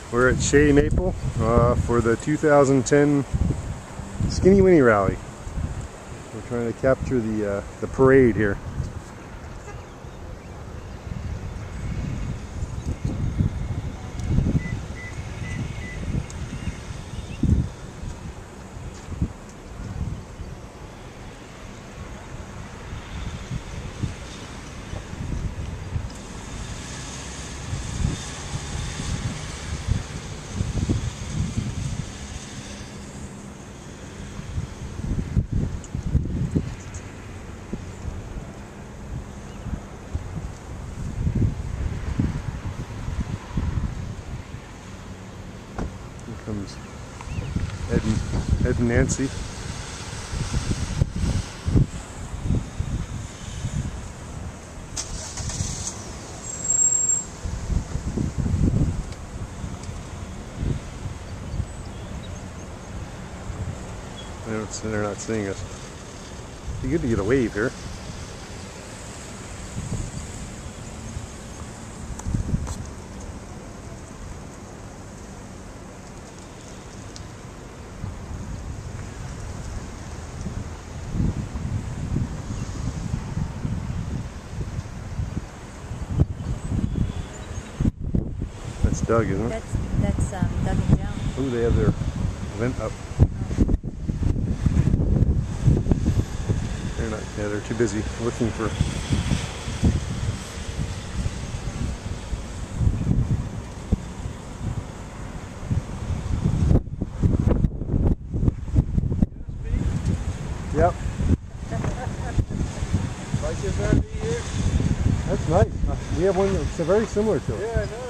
We're at Shea Maple for the 2010 Skinny Winnie Rally. We're trying to capture the parade here. Comes Ed and Nancy. They're not seeing us. It'd be good to get a wave here. That's Doug, isn't it? That's Doug and Joan. Oh, they have their vent up. They're not. Yeah, they're too busy looking for. Yep. Like this RV here? That's nice. We have one that's very similar to it. Yeah, I know.